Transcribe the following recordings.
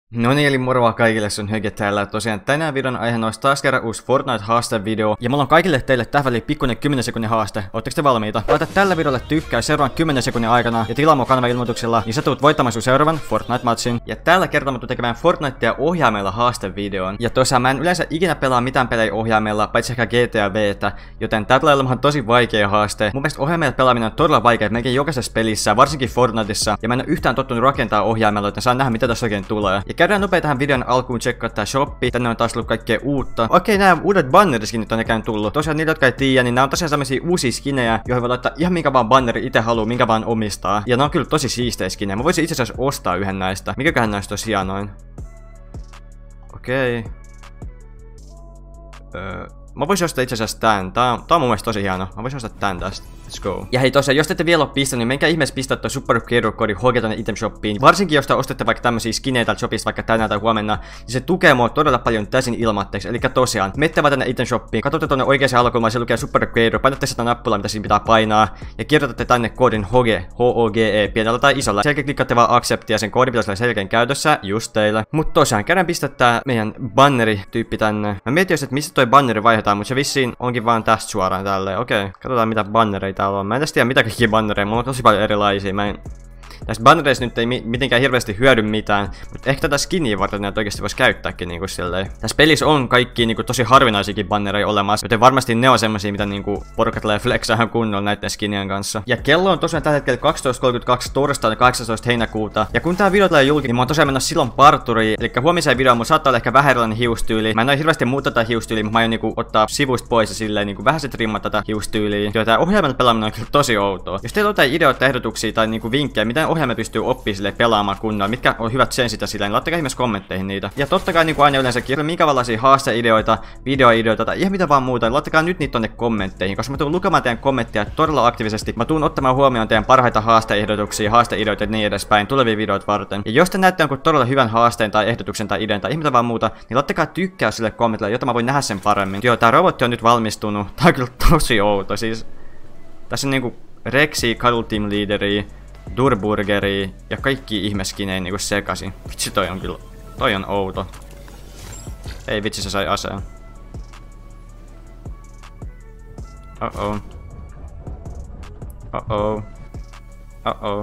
No niin, eli moro kaikille, sun Höge täällä. Tosiaan tänään videon aiheena olisi taas kerran uusi Fortnite-haastevideo. Ja mulla on kaikille teille tähän väliin pikkuinen 10 sekunnin haaste. Ootteko te valmiita? Laita tällä videolle tykkää seuraavan 10 sekunnin aikana ja tilaa mun kanavan ilmoituksella, niin sä tulet voittamaan sun seuraavan Fortnite-matsin. Ja tällä kertaa mä tulen tekemään Fortnitea ohjaimella haastevideon. Ja tosiaan mä en yleensä ikinä pelaa mitään pelejä ohjaimella, paitsi ehkä GTA V:tä, joten tää tulee olemaan tosi vaikea haaste. Mun mielestä ohjaimella pelaaminen on todella vaikea melkein jokaisessa pelissä, varsinkin Fortniteissa. Ja mä en ole yhtään tottunut rakentaa ohjaimella, joten saan nähdä mitä tässä oikein tulee. Ja käydään nopea tähän videon alkuun tsekkaa tää shoppi. Tänne on taas tullut kaikkea uutta. Okei, nämä uudet banneriskinit on ikään tullut. Tosiaan niitä, jotka ei tiedä, niin nämä on tosiaan sellaisia uusia skinejä, joihin voi laittaa ihan minkä vaan banneri itse haluu, minkä vaan omistaa. Ja ne on kyllä tosi siistejä skinejä. Mä voisin itse asiassa ostaa yhden näistä. Mikäköhän näistä olisi hienoin? Okei. Mä voisin ostaa itse asiassa tän. Tää on mun mielestä tosi hieno. Mä voisin ostaa tän tästä. Let's go. Ja hei tosiaan, jos te ette vielä ole pistänyt, niin menkää ihmeessä pistää toi superhero-koodi HG tonne item shoppiin. Varsinkin jos te ostatte vaikka tämmösiä skinejä täältä shopista vaikka tänään tai huomenna, niin se tukee mua todella paljon täysin ilmatteeksi. Eli tosiaan, mette vaan tänne item shoppiin, katsotte tonne oikeaan alkuun, se lukee superhero, painatte sitä nappulaa, mitä siinä pitää painaa, ja kirjoitatte tänne koodin HOGE, HOGE, pienellä tai isolla. Sen jälkeen klikkaatte vaan acceptia, sen koodin pitäisi olla selkeän käytössä, just teille. Mut tosiaan, käydään pistää tää meidän banneri-tyyppi tänne. Mä mietin jos, että mistä toi banneri vaihdetaan, mutta se vissiin onkin vaan tästä suoraan tälleen. Okei, katsotaan mitä bannereita täällä on. Mä en tiedä mitä kaikkia bannereja, mulla on tosi paljon erilaisia. Näissä bannereissa nyt ei mitenkään hirveästi hyödy mitään, mutta ehkä tätä skiniä varten näitä oikeasti voisi käyttääkin niinku silleen. Tässä pelissä on kaikki niinku tosi harvinaisiakin bannereja olemassa, joten varmasti ne on semmosia, mitä niinku porukat tulee flexaahan kunnolla näiden skinien kanssa. Ja kello on tosiaan tällä hetkellä 12.32 torstaina 18. heinäkuuta. Ja kun tää video tulee julki, niin mä oon tosiaan mennä silloin parturiin. Eli huomiseen videoon mun saattaa olla ehkä vähän erilainen hiustyyli. Mä en oo hirveästi muuta tätä hiustyyliä, mutta mä aion niinku ottaa sivusta pois ja silleen niinku vähäset rimmat tätä hiustyyliä. Ja tää ohjaimella pelaaminen on kyllä tosi outoa. Jos teillä on jotain ideoita, ehdotuksia tai niinku vinkkejä, miten ohjaimet pystyy oppimaan silleen pelaamaan kunnolla, mitkä on hyvät sensit ja silleen, niin laittakaa ihmeessä kommentteihin niitä. Ja totta kai niinku aina yleensä kirjoita minkälaisia haasteideoita, videoideoita tai ihan mitä vaan muuta, niin laittakaa nyt niitä tonne kommentteihin, koska mä tuun lukemaan teidän kommentteja todella aktiivisesti. Mä tuun ottamaan huomioon teidän parhaita haasteehdotuksia, haasteideoita ja niin edespäin tulevia videoita varten. Ja jos te näette jonkun todella hyvän haasteen tai ehdotuksen tai idean tai ihan mitä vaan muuta, niin laittakaa tykkää sille kommentille, jotta mä voin nähdä sen paremmin. Joo, tää robotti on nyt valmistunut. Tää on kyllä tosi outo. Siis tässä on niinku Rexi, Cuddle Team Leaderi, Durburgeri ja kaikki ihmeskineen niinku sekaisin. Vitsi toi on kyllä. Toi on outo. Ei vitsi se sai aseen. Oh-oh. Oh-oh. Oh-oh.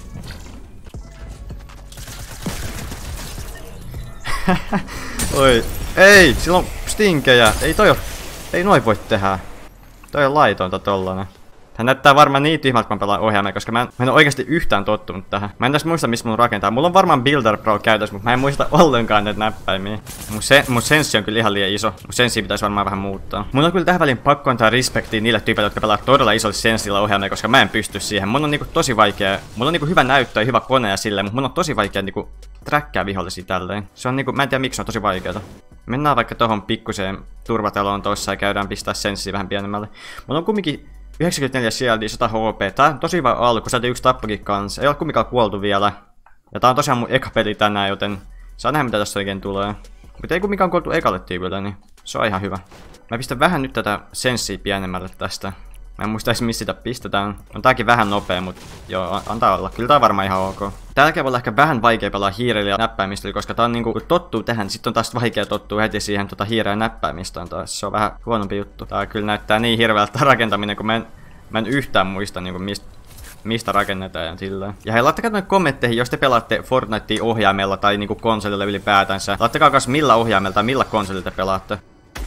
Oi. Ei! Sillä on stinkejä! Ei toi oo. Ei noin voi tehdä. Toi on laitonta tollanen. Hän näyttää varmaan niin tyhmältä, kun mä pelaan ohjaimella, koska mä en ole oikeasti yhtään tottunut tähän. Mä en edes muista, missä mun rakentaa. Mulla on varmaan Builder Pro käytössä, mutta mä en muista ollenkaan näitä näppäimiä. Mun senssi on kyllä ihan liian iso. Mun senssi pitäisi varmaan vähän muuttaa. Mun on kyllä tähän väliin pakko antaa respektiä niille tyypeille, jotka pelaa todella isolla senssillä ohjaimella, koska mä en pysty siihen. Mun on niinku tosi vaikea. Mulla on niinku hyvä näyttö ja hyvä kone ja silleen, mutta mun on tosi vaikea niinku träkkää vihollisia tälleen. Se on niinku, mä en tiedä miksi se on tosi vaikeeta. Mennään vaikka tohon pikkuseen turvataloon tossa ja käydään pistää senssiä vähän pienemmälle. Mulla on kumminkin 94 shieldia, 100 HP. Tää on tosi hyvä alku, saatiin yksi tappokin kanssa. Ei ole kumminkaan kuoltu vielä. Ja tää on tosiaan mun eka peli tänään, joten saa nähdä mitä tässä oikein tulee. Mutta ei kumminkaan kuoltu ekalle tyypille, niin se on ihan hyvä. Mä pistän vähän nyt tätä senssiä pienemmälle tästä. Mä en muista edes missä sitä pistetään. On tääkin vähän nopea, mut joo, antaa olla. Kyllä tää on varmaan ihan ok. Tälläkin voi olla ehkä vähän vaikea pelaa hiirellä ja näppäimistöllä, koska tää on niinku, kun tottuu tähän, sit on taas vaikea tottua heti siihen hiireen ja näppäimistöön taas. Se on vähän huonompi juttu. Tää kyllä näyttää niin hirveältä rakentaminen, kun mä en yhtään muista niinku mistä rakennetaan ja silleen. Ja hei, laittakaa noin kommentteihin, jos te pelaatte Fortnitea ohjaimella tai niinku konsolilla ylipäätänsä. Laittakaa kas millä ohjaimella tai millä konsolilla te pelaatte.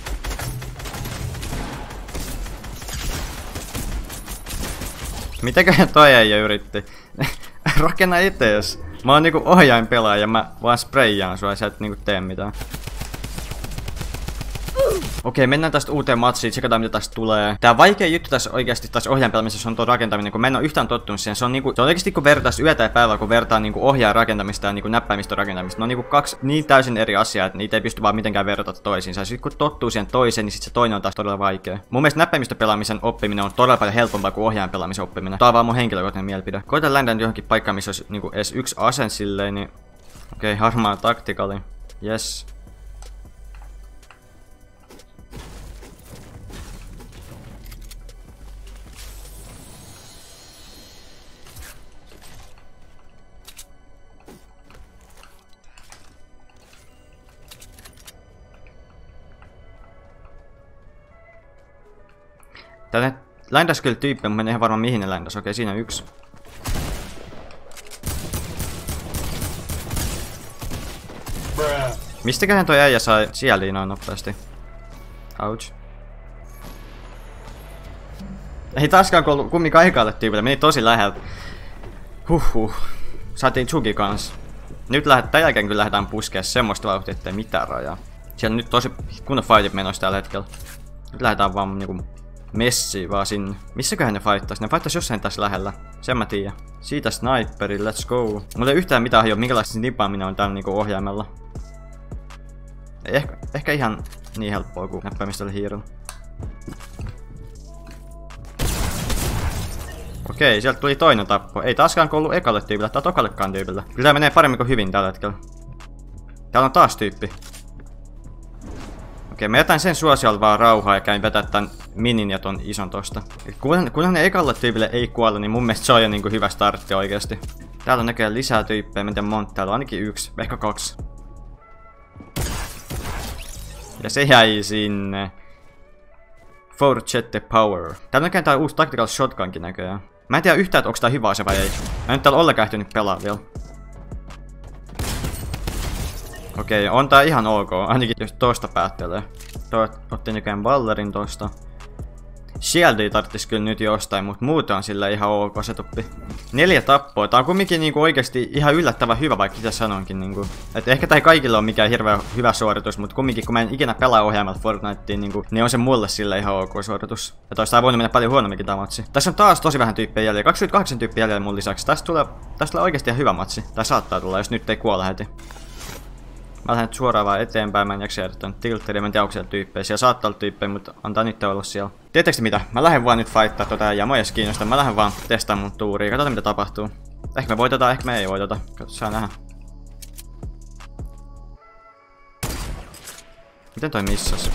Mitäköhän toi ei yritti? Rakenna etees. Mä oon niinku ohjainpelaaja ja mä vaan spreijaan sua ja sä et niinku tee mitään. Okei, mennään tästä uuteen matsiin, tsekataan mitä tästä tulee. Tää vaikea juttu tässä oikeasti tässä ohjainpelaamisessa on tuo rakentaminen, kun mä en oo yhtään tottunut siihen. Se on oikeesti kun vertaisi yötä ja päivää, kun vertaa niinku ohjaajan rakentamista ja niinku näppäimistön rakentamista. Ne on niinku kaksi niin täysin eri asiaa, että niitä ei pysty vaan mitenkään verrata toisiinsa. Ja sit kun tottuu siihen toiseen, niin sit se toinen on taas todella vaikea. Mun mielestä näppäimistön oppiminen on todella paljon helpompaa kuin ohjaajan pelaamisen oppiminen. Tää on vaan mun henkilökohtainen mielipide. Koitan ländää johonkin paikkaan, missä olisi niinku edes yksi ase silleen, niin okei, harmaa taktikali. Yes. Tänne läntäs kyllä tyyppiä, mutta en ihan varma mihin ne läntäs. Okei, siinä on yksi. Mistäköhän toi äijä sai sieliin noin nopeasti? Ouch. Ei taaskaan ollut kumminkaan ekalle tyypille, meni tosi läheltä. Huhhuh. Saatiin Chugi kans. Nyt tämän jälkeen kyllä lähdetään puskea semmoista vauhtia, ettei mitään rajaa. Siellä on nyt tosi kunnon fightit menossa tällä hetkellä. Nyt lähdetään vaan niinku messiin vaan sinne. Missäköhän ne fighttais? Ne fighttais jossain tässä lähellä. Sen mä tiedän. Siitä sniperi, let's go. Mulla ei yhtään mitään hajua, minkälaista nipaaminen on täällä niinku ohjaimella. Ei ehkä ihan niin helppoa kuin näppäimistöllä hiirellä. Okei, sieltä tuli toinen tappo. Ei taaskaan ollut ekalle tyypille, tai tokallekaan tyypille. Kyllä tää menee paremmin kuin hyvin tällä hetkellä. Täällä on taas tyyppi. Okei, mä jätän sen suosiolla vaan rauhaa ja käyn vetää tän minin ja ton ison tosta. Kunhan ne ekalle tyypille ei kuole, niin mun mielestä se on jo niinku hyvä startti oikeesti. Täällä on näköjään lisää tyyppejä, mä en tiedä monta. Täällä on ainakin yksi, ehkä kaksi. Ja se jäi sinne. Forget the power. Täällä näköjään tää uusi tactical shotgunkin näköjään. Mä en tiedä yhtään, että onko tää hyvä ase vai ei. Mä en nyt täällä ollenkaan ehtinyt pelaa vielä. Okei, on tää ihan ok. Ainakin jos tosta päättelee. Otti näköjään ballerin tosta. Shieldia tarttis kyllä nyt jostain, mutta muuten on sillä ihan ok se tuppi. 4 tappoa. Tää on kumminkin niinku oikeesti ihan yllättävän hyvä, vaikka itse sanonkin niinku. Et ehkä tää ei kaikille ole mikään hirveän hyvä suoritus, mutta kumminkin kun mä en ikinä pelaa ohjaamalla Fortniteen niinku, niin on se mulle sillä ihan ok suoritus. Ja toista voinut mennä paljon huonomminkin tää matsi. Tässä on taas tosi vähän tyyppejä jäljellä. 28 tyyppiä jäljellä mun lisäksi. Tästä tulee oikeesti ihan hyvä matsi. Tai saattaa tulla, jos nyt ei kuolla heti. Mä lähden suoraan vaan eteenpäin, mä en jaksa jäädä tän tiltteriin, mä en tiedä onko siellä tyyppejä. Siellä saattaa olla tyyppejä, mutta antaa nyt olla siellä. Tiedättekö mitä? Mä lähden vaan nyt fighttaa ja mua ei edes kiinnosta. Mä lähden vaan testaamaan mun tuuria. Katsotaan mitä tapahtuu. Ehkä me voitetaan, ehkä me ei voiteta. Saa nähdä. Miten toi missas?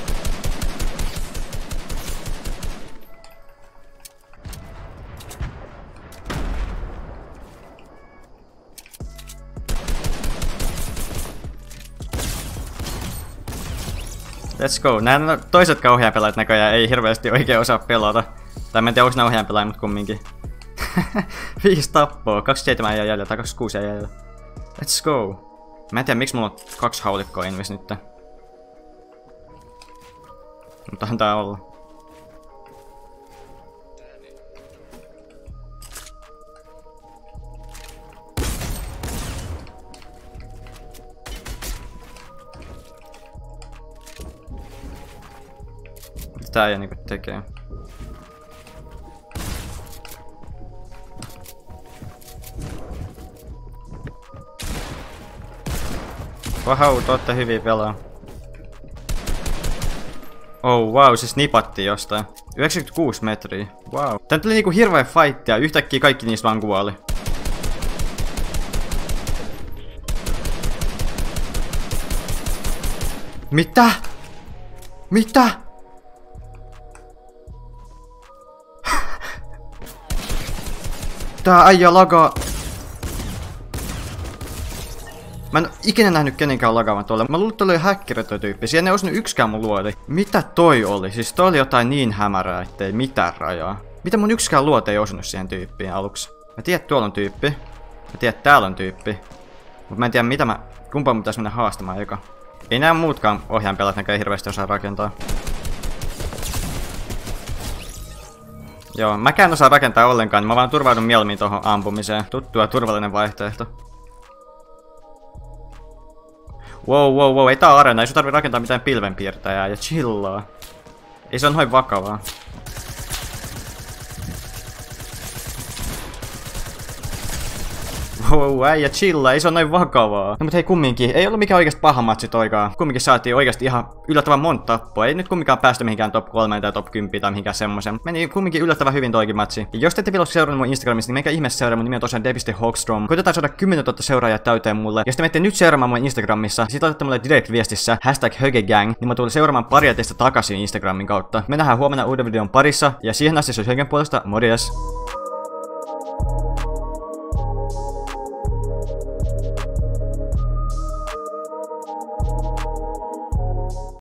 Let's go. Nämä toiset ohjaanpelaajat näköjään ei hirveästi oikein osaa pelata. Tai mä en tiedä onko nää ohjaanpelaajat, mut kumminkin. 5 tappoa, 27 jäljellä tai 26 jäljellä. Let's go. Mä en tiedä miksi mulla on 2 haulikkoa invis nyt. Mutta antaa olla. Tää ei niinku tekee. Vahau, te ootte hyviä pelaa. Oh wow, se snipattiin jostain. 96 metriä. Wow. Tän tuli niinku hirveä fight ja yhtäkkiä kaikki niistä vaan kuoli. Mitä? Mitä? Tää äijä lagaa. Mä en ikinä nähnyt kenenkään lagaavan tuolla. Mä luulen, että oli häkkeri toi tyyppi. Siihen ei osunut yksikään mun luoti. Mitä toi oli? Siis toi oli jotain niin hämärää, ettei mitään rajaa. Mitä mun yksikään luoti ei osunut siihen tyyppiin aluksi? Mä tiedän, että tuolla on tyyppi. Mä tiedän, että täällä on tyyppi. Mut mä en tiedä kumpaan pitäis mennä haastamaan eka. Ei nää muutkaan ohjaanpelat näkään hirveästi osaa rakentaa. Joo, mäkään osaa rakentaa ollenkaan, niin mä vaan turvaudun mieluummin tohon ampumiseen. Tuttu ja turvallinen vaihtoehto. Wow, ei tää oo arena, ei sun tarvii rakentaa mitään pilvenpiirtäjää ja chillaa. Ei se on noin vakavaa. Wow, äijä chillaa, ei se on noin vakavaa. No mut hei kumminkin, ei ollut mikään oikeesti paha matsi toikaan. Kumminkin saatiin oikeesti ihan yllättävän monta tappoa. Ei nyt kumminkaan päästy mihinkään top 3 tai top 10 tai mihinkään semmosen. Meni kumminkin yllättävän hyvin toikin matsi. Ja jos te ette vielä ole seurannut mun Instagramissa, niin menkää ihmeessä seuraa, mun nimi on tosiaan Deviste_Hawkstrom. Koitetaan saada 10 000 seuraajaa täyteen mulle. Jos te menette nyt seuraamaan mun Instagramissa, sit laitatte mulle direct-viestissä #HögeGang, niin mä tulen seuraamaan paria teistä takaisin Instagramin kautta. Me nähdään huomenna uuden videon parissa, ja siihen asti se olisi Högen puolesta, morjes!